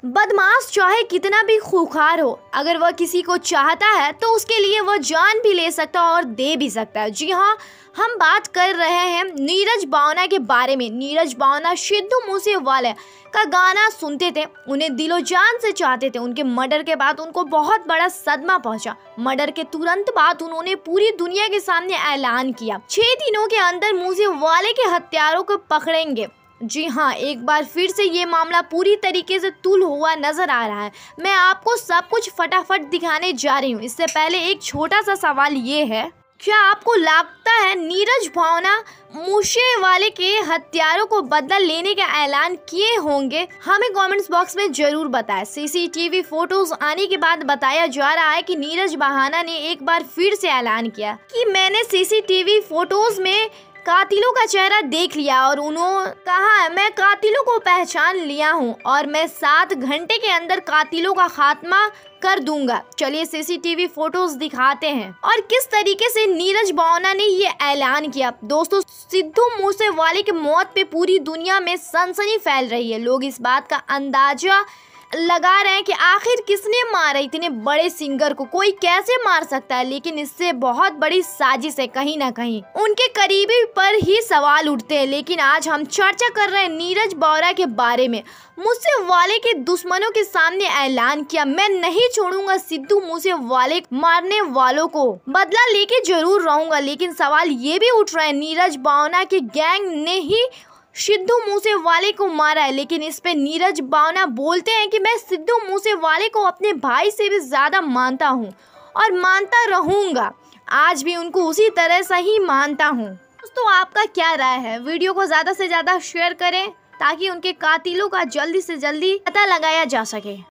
बदमाश चाहे कितना भी खूंखार हो, अगर वह किसी को चाहता है तो उसके लिए वह जान भी ले सकता है और दे भी सकता है। जी हाँ, हम बात कर रहे हैं नीरज बावना के बारे में। नीरज बावना सिद्धू मूसेवाला का गाना सुनते थे, उन्हें दिलो जान से चाहते थे। उनके मर्डर के बाद उनको बहुत बड़ा सदमा पहुंचा। मर्डर के तुरंत बाद उन्होंने पूरी दुनिया के सामने ऐलान किया 6 दिनों के अंदर मूसेवाले के हत्यारों को पकड़ेंगे। जी हाँ, एक बार फिर से ये मामला पूरी तरीके से तुल हुआ नजर आ रहा है। मैं आपको सब कुछ फटाफट दिखाने जा रही हूँ। इससे पहले एक छोटा सा सवाल ये है, क्या आपको लगता है नीरज बावना मूसेवाले के हत्यारों को बदला लेने का ऐलान किए होंगे? हमें कमेंट्स बॉक्स में जरूर बताएं। सीसीटीवी फोटोज आने के बाद बताया जा रहा है कि नीरज बावना ने एक बार फिर से ऐलान किया कि मैंने सीसीटीवी फोटोज में कातिलों का चेहरा देख लिया और उन्होंने कहा मैं कातिलों को पहचान लिया हूं और मैं 7 घंटे के अंदर कातिलों का खात्मा कर दूंगा। चलिए सीसीटीवी फोटोज दिखाते हैं और किस तरीके से नीरज बावना ने ये ऐलान किया। दोस्तों, सिद्धू मूसेवाले की मौत पे पूरी दुनिया में सनसनी फैल रही है। लोग इस बात का अंदाजा लगा रहे हैं कि आखिर किसने मारा इतने बड़े सिंगर को, कोई कैसे मार सकता है। लेकिन इससे बहुत बड़ी साजिश है, कहीं ना कहीं उनके करीबी पर ही सवाल उठते हैं। लेकिन आज हम चर्चा कर रहे हैं नीरज बावना के बारे में। मूसेवाले के दुश्मनों के सामने ऐलान किया, मैं नहीं छोड़ूंगा सिद्धू मूसेवाले मारने वालों को, बदला लेके जरूर रहूंगा। लेकिन सवाल ये भी उठ रहा है, नीरज बावना के गैंग ने ही सिद्धू मूसेवाले को मारा है। लेकिन इस पे नीरज बावना बोलते हैं कि मैं सिद्धू मूसेवाले को अपने भाई से भी ज्यादा मानता हूँ और मानता रहूंगा। आज भी उनको उसी तरह से ही मानता हूँ। दोस्तों, आपका क्या राय है? वीडियो को ज्यादा से ज्यादा शेयर करें ताकि उनके कातिलों का जल्दी से जल्दी पता लगाया जा सके।